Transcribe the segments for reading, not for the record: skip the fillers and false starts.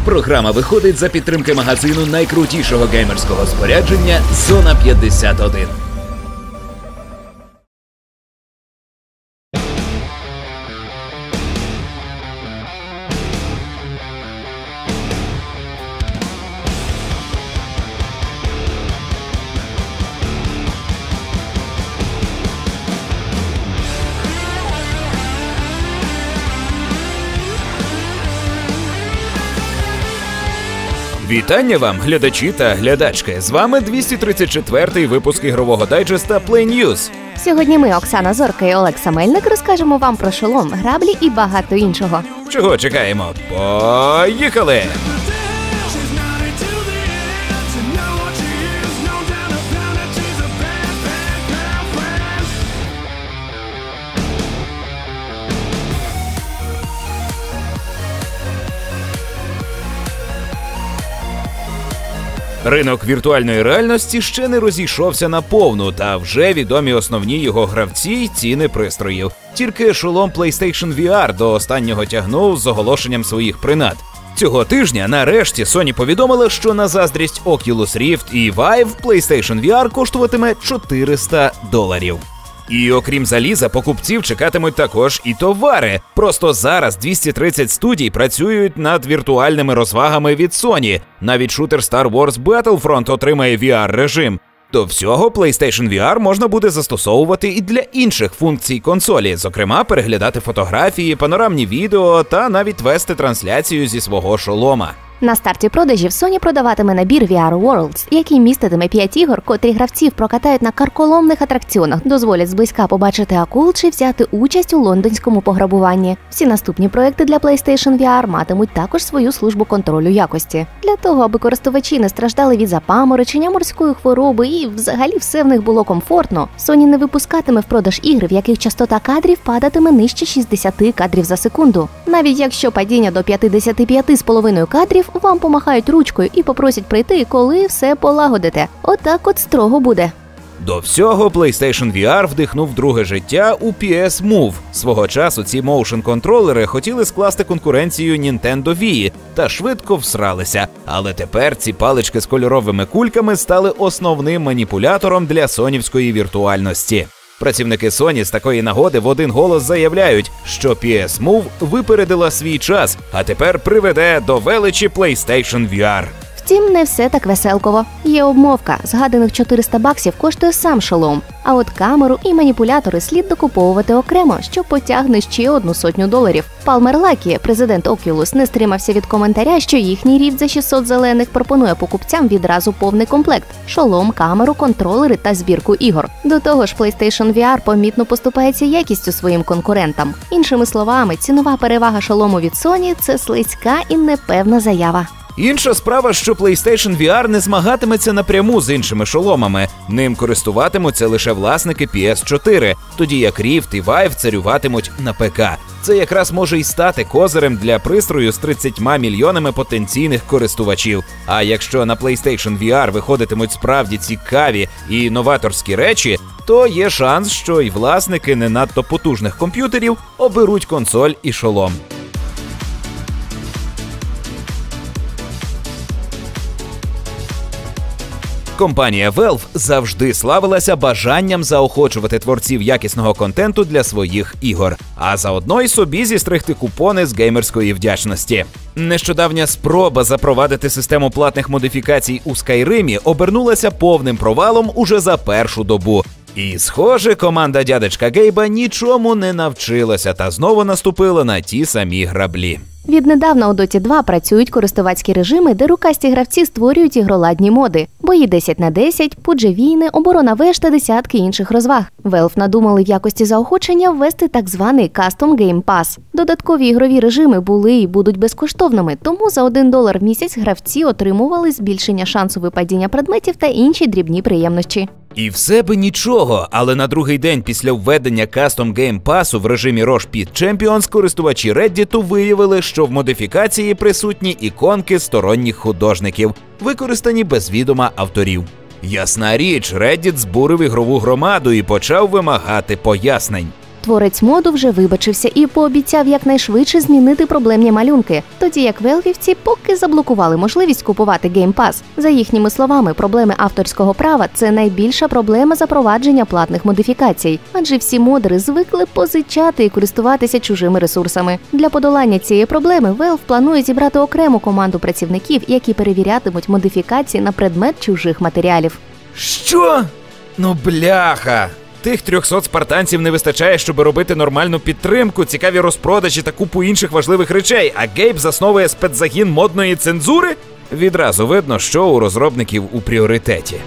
Програма виходить за підтримки магазину найкрутішого геймерського спорядження «Зона 51». Вітання вам, глядачі та глядачки! З вами 234-й випуск ігрового дайджеста Play News. Сьогодні ми, Оксана Зорка і Олег Самельник, розкажемо вам про шолом, граблі і багато іншого. Чого чекаємо? Поїхали! Ринок віртуальної реальності ще не розійшовся наповну, та вже відомі основні його гравці й ціни пристроїв. Тільки шолом PlayStation VR до останнього тягнув з оголошенням своїх принад. Цього тижня нарешті Sony повідомила, що на заздрість Oculus Rift і Vive PlayStation VR коштуватиме $400. І окрім заліза, покупців чекатимуть також і товари. Просто зараз 230 студій працюють над віртуальними розвагами від Sony. Навіть шутер Star Wars Battlefront отримає VR-режим. До всього PlayStation VR можна буде застосовувати і для інших функцій консолі, зокрема переглядати фотографії, панорамні відео та навіть вести трансляцію зі свого шолома. На старті продажів Sony продаватиме набір VR Worlds, який міститиме 5 ігор, котрі гравців прокатають на карколомних атракціонах, дозволять зблизька побачити акул чи взяти участь у лондонському пограбуванні. Всі наступні проекти для PlayStation VR матимуть також свою службу контролю якості. Для того, аби користувачі не страждали від запаморочення, морської хвороби і взагалі все в них було комфортно, Sony не випускатиме в продаж ігри, в яких частота кадрів падатиме нижче 60 кадрів за секунду. Навіть якщо падіння до 55,5 кадрів, вам помахають ручкою і попросять прийти, коли все полагодите. Отак от строго буде. До всього PlayStation VR вдихнув друге життя у PS Move. Свого часу ці моушн-контролери хотіли скласти конкуренцію Nintendo Wii та швидко всралися. Але тепер ці палички з кольоровими кульками стали основним маніпулятором для сонівської віртуальності. Працівники Sony з такої нагоди в один голос заявляють, що PS Move випередила свій час, а тепер приведе до величі PlayStation VR. Втім, не все так веселково. Є обмовка. Згаданих $400 коштує сам шолом. А от камеру і маніпулятори слід докуповувати окремо, що потягне ще $100. Палмер Лакі, президент Oculus, не стримався від коментаря, що їхній Rift за 600 зелених пропонує покупцям відразу повний комплект – шолом, камеру, контролери та збірку ігор. До того ж, PlayStation VR помітно поступається якістю своїм конкурентам. Іншими словами, цінова перевага шолому від Sony – це слизька і непевна заява. Інша справа, що PlayStation VR не змагатиметься напряму з іншими шоломами. Ним користуватимуться лише власники PS4, тоді як Rift і Vive царюватимуть на ПК. Це якраз може й стати козирем для пристрою з 30 мільйонами потенційних користувачів. А якщо на PlayStation VR виходитимуть справді цікаві і новаторські речі, то є шанс, що й власники не надто потужних комп'ютерів оберуть консоль і шолом. Компанія Valve завжди славилася бажанням заохочувати творців якісного контенту для своїх ігор, а заодно й собі зістригти купони з геймерської вдячності. Нещодавня спроба запровадити систему платних модифікацій у Skyrim'і обернулася повним провалом уже за першу добу. І, схоже, команда дядечка Гейба нічому не навчилася та знову наступила на ті самі граблі. Віднедавна у Dota 2 працюють користувацькі режими, де рукасті гравці створюють ігроладні моди. Бої 10 на 10, пуджі війни, оборона веж та десятки інших розваг. Valve надумали в якості заохочення ввести так званий Custom Game Pass. Додаткові ігрові режими були і будуть безкоштовними, тому за $1 в місяць гравці отримували збільшення шансу випадіння предметів та інші дрібні приємності. І все би нічого, але на другий день після введення Custom Game Pass'у в режимі Rush Pit Champions користувачі Reddit'у виявили, що в модифікації присутні іконки сторонніх художників, використані без відома авторів. Ясна річ, Reddit збурив ігрову громаду і почав вимагати пояснень. Творець моду вже вибачився і пообіцяв якнайшвидше змінити проблемні малюнки, тоді як велвівці поки заблокували можливість купувати Game Pass. За їхніми словами, проблеми авторського права – це найбільша проблема запровадження платних модифікацій, адже всі модери звикли позичати і користуватися чужими ресурсами. Для подолання цієї проблеми Valve планує зібрати окрему команду працівників, які перевірятимуть модифікації на предмет чужих матеріалів. Що? Ну бляха! Тих 300 спартанців не вистачає, щоб робити нормальну підтримку, цікаві розпродажі та купу інших важливих речей, а Гейб засновує спецзагін модної цензури? Відразу видно, що у розробників у пріоритеті.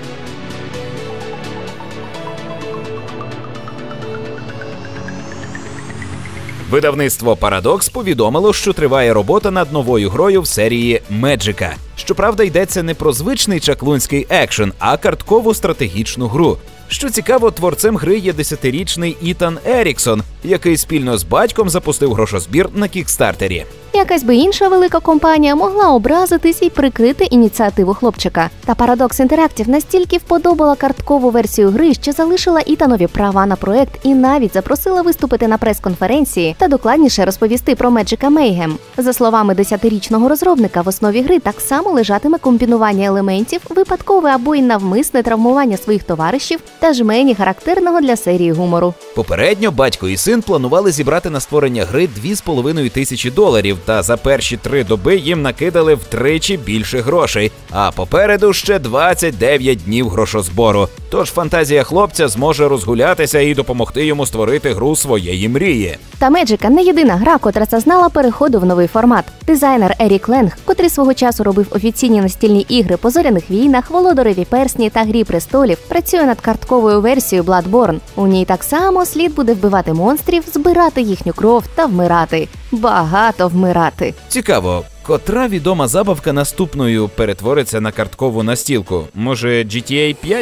Видавництво Paradox повідомило, що триває робота над новою грою в серії Меджика. Щоправда, йдеться не про звичний чаклунський екшен, а карткову стратегічну гру. Що цікаво, творцем гри є 10-річний Ітан Еріксон, який спільно з батьком запустив грошозбір на кікстартері. Якась би інша велика компанія могла образитись і прикрити ініціативу хлопчика. Та Paradox Interactive настільки вподобала карткову версію гри, що залишила Ітанові права на проект і навіть запросила виступити на прес-конференції та докладніше розповісти про Magica Mayhem. За словами 10-річного розробника, в основі гри так само лежатиме комбінування елементів, випадкове або й навмисне травмування своїх товаришів та жмені характерного для серії гумору. Попередньо батько і син планували зібрати на створення гри $2500, та за перші 3 доби їм накидали втричі більше грошей, а попереду ще 29 днів грошозбору. Тож фантазія хлопця зможе розгулятися і допомогти йому створити гру своєї мрії. Та Меджика не єдина гра, котра зазнала переходу в новий формат. Дизайнер Ерік Ленг, котрий свого часу робив офіційні настільні ігри по Зоряних війнах, Володареві персні та Грі престолів, працює над картковою версією Bloodborne. У ній так само слід буде вбивати монстрів, збирати їхню кров та вмирати. Багато вмирати. Цікаво, котра відома забавка наступною перетвориться на карткову настілку? Може, GTA 5?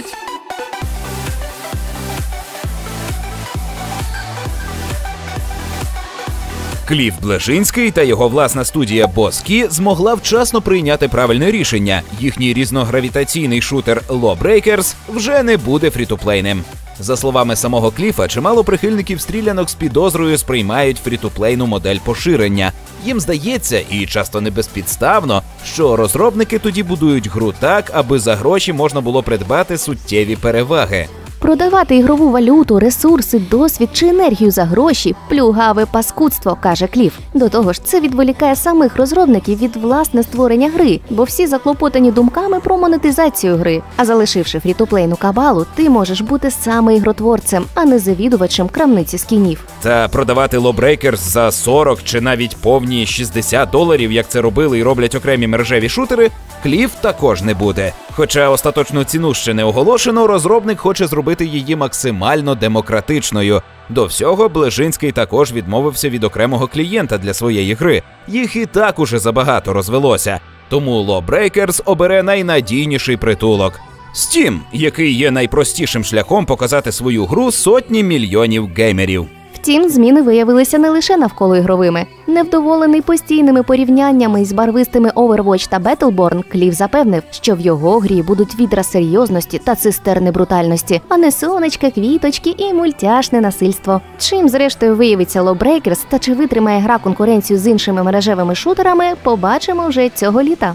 Кліф Блажинський та його власна студія Boss Key змогла вчасно прийняти правильне рішення. Їхній різногравітаційний шутер Lawbreakers вже не буде фрітуплейним. За словами самого Кліфа, чимало прихильників стрілянок з підозрою сприймають фрітуплейну модель поширення. Їм здається, і часто не безпідставно, що розробники тоді будують гру так, аби за гроші можна було придбати суттєві переваги. Продавати ігрову валюту, ресурси, досвід чи енергію за гроші – плюгаве паскудство, каже Кліф. До того ж, це відволікає самих розробників від власне створення гри, бо всі заклопотані думками про монетизацію гри. А залишивши фрітуплейну кабалу, ти можеш бути саме ігротворцем, а не завідувачем крамниці скінів. Та продавати Lawbreakers за 40 чи навіть повні $60, як це робили і роблять окремі мережеві шутери, Кліф також не буде. Хоча остаточну ціну ще не оголошено, розробник хоче зробити її максимально демократичною. До всього, Блажинський також відмовився від окремого клієнта для своєї гри. Їх і так уже забагато розвелося. Тому Lawbreakers обере найнадійніший притулок – Steam, який є найпростішим шляхом показати свою гру сотні мільйонів геймерів. Втім, зміни виявилися не лише навколо ігровими. Невдоволений постійними порівняннями із барвистими Overwatch та Battleborn, Кліф запевнив, що в його грі будуть відра серйозності та цистерни брутальності, а не сонечка, квіточки і мультяшне насильство. Чим, зрештою, виявиться Lawbreakers та чи витримає гра конкуренцію з іншими мережевими шутерами, побачимо вже цього літа.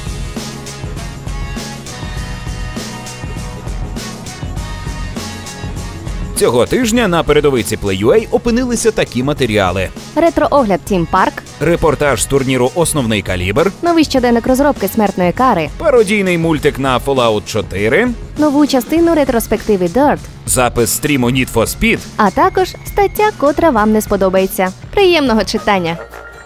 Цього тижня на передовиці Play.ua опинилися такі матеріали. Ретро-огляд Team Park, репортаж з турніру «Основний калібр», новий щоденник розробки смертної кари, пародійний мультик на Fallout 4, нову частину ретроспективи Dirt, запис стріму Need for Speed, а також стаття, котра вам не сподобається. Приємного читання!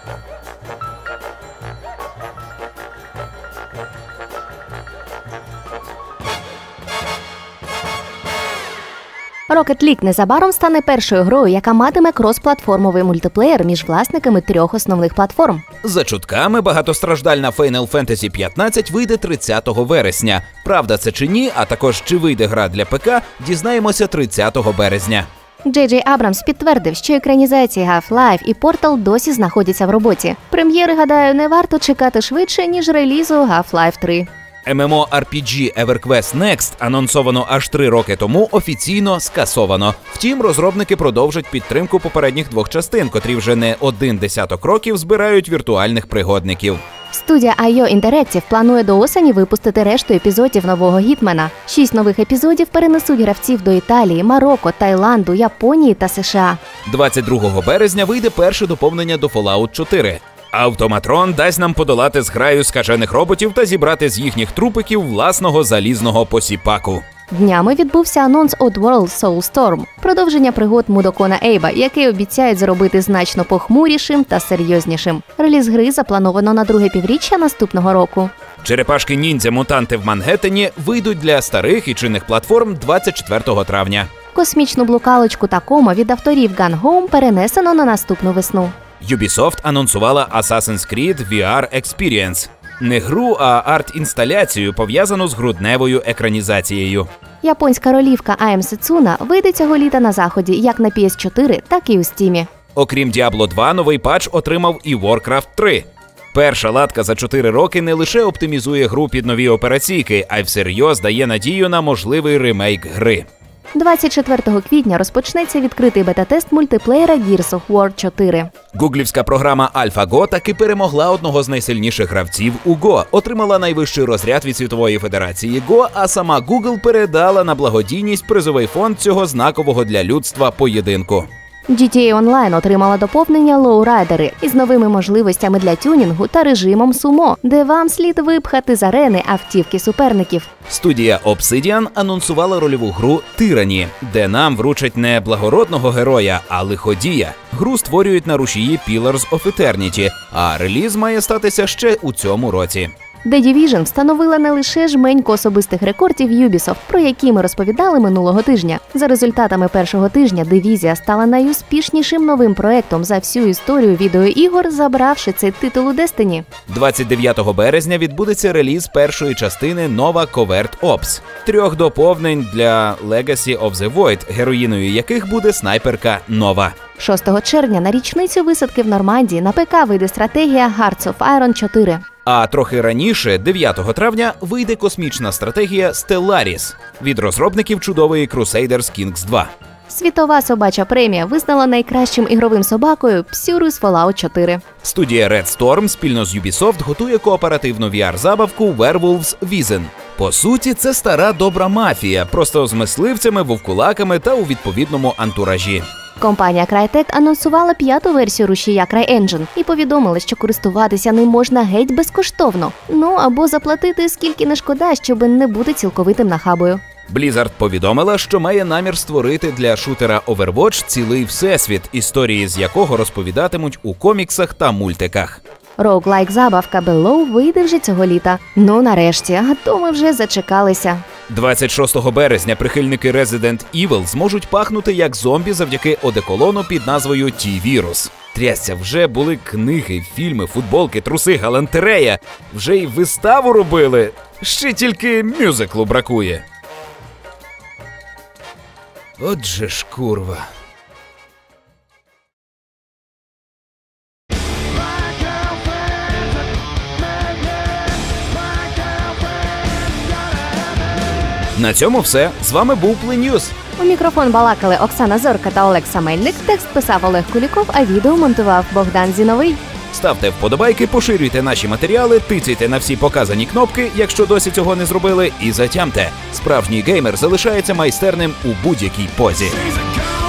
Rocket League незабаром стане першою грою, яка матиме крос-платформовий мультиплеєр між власниками 3 основних платформ. За чутками, багатостраждальна Final Fantasy 15 вийде 30 вересня. Правда це чи ні, а також чи вийде гра для ПК, дізнаємося 30 березня. Джей Джей Абрамс підтвердив, що екранізації Half-Life і Portal досі знаходяться в роботі. Прем'єри, гадаю, не варто чекати швидше, ніж релізу Half-Life 3. MMORPG EverQuest Next, анонсовано аж 3 роки тому, офіційно скасовано. Втім, розробники продовжать підтримку попередніх 2 частин, котрі вже не 10 років збирають віртуальних пригодників. Студія IO Interactive планує до осені випустити решту епізодів нового Гітмена. 6 нових епізодів перенесуть гравців до Італії, Марокко, Таїланду, Японії та США. 22 березня вийде перше доповнення до Fallout 4. Автоматрон дасть нам подолати зграю скажених роботів та зібрати з їхніх трупиків власного залізного посіпаку. Днями відбувся анонс Oddworld Soulstorm – продовження пригод Мудокона Ейба, який обіцяють зробити значно похмурішим та серйознішим. Реліз гри заплановано на друге півріччя наступного року. Черепашки-ніндзя-мутанти в Мангеттені вийдуть для старих і чинних платформ 24 травня. Космічну блукалочку Такома від авторів Gone Home перенесено на наступну весну. Ubisoft анонсувала Assassin's Creed VR Experience. Не гру, а арт-інсталяцію, пов'язану з грудневою екранізацією. Японська ролівка I Am Setsuna вийде цього літа на Заході як на PS4, так і у Steam. Окрім Diablo 2, новий патч отримав і Warcraft 3. Перша латка за 4 роки не лише оптимізує гру під нові операційки, а й всерйоз дає надію на можливий ремейк гри. 24 квітня розпочнеться відкритий бета-тест мультиплеєра Gears of War 4. Гуглівська програма AlphaGo таки перемогла одного з найсильніших гравців у Go, отримала найвищий розряд від Світової Федерації Go, а сама Google передала на благодійність призовий фонд цього знакового для людства поєдинку. GTA Online отримала доповнення Lowrider із новими можливостями для тюнінгу та режимом сумо, де вам слід випхати з арени автівки суперників. Студія Obsidian анонсувала рольову гру Tyranny, де нам вручать не благородного героя, а лиходія. Гру створюють на рушії Pillars of Eternity, а реліз має статися ще у цьому році. The Division встановила не лише жменьку особистих рекордів Ubisoft, про які ми розповідали минулого тижня. За результатами першого тижня Дивізія стала найуспішнішим новим проектом за всю історію відеоігор, забравши цей титул у Destiny. 29 березня відбудеться реліз першої частини Nova Covert Ops. 3 доповнень для Legacy of the Void, героїною яких буде снайперка Нова. 6 червня на річницю висадки в Нормандії на ПК вийде стратегія Hearts of Iron 4. А трохи раніше, 9 травня, вийде космічна стратегія Stellaris від розробників чудової Crusaders Kings 2. Світова собача премія визнала найкращим ігровим собакою Псюру з Fallout 4. Студія Red Storm спільно з Ubisoft готує кооперативну VR-забавку Werewolves Within. По суті, це стара добра мафія, просто з мисливцями, вовкулаками та у відповідному антуражі. Компанія Crytek анонсувала 5-ту версію рушія CryEngine і повідомила, що користуватися ним можна геть безкоштовно. Ну, або заплатити скільки не шкода, щоб не бути цілковитим нахабою. Blizzard повідомила, що має намір створити для шутера Overwatch цілий всесвіт, історії з якого розповідатимуть у коміксах та мультиках. Роуглайк-забавка Below вийде вже цього літа. Ну, нарешті, а то ми вже зачекалися. 26 березня прихильники Resident Evil зможуть пахнути як зомбі завдяки одеколону під назвою T-Virus. Трясся, вже були книги, фільми, футболки, труси, галантерея. Вже й виставу робили. Ще тільки мюзиклу бракує. Отже ж, курва. На цьому все. З вами був Пленюс. У мікрофон балакали Оксана Зорка та Олекса Мельник, текст писав Олег Куліков, а відео монтував Богдан Зіновий. Ставте вподобайки, поширюйте наші матеріали, тицяйте на всі показані кнопки, якщо досі цього не зробили, і затямте. Справжній геймер залишається майстерним у будь-якій позі.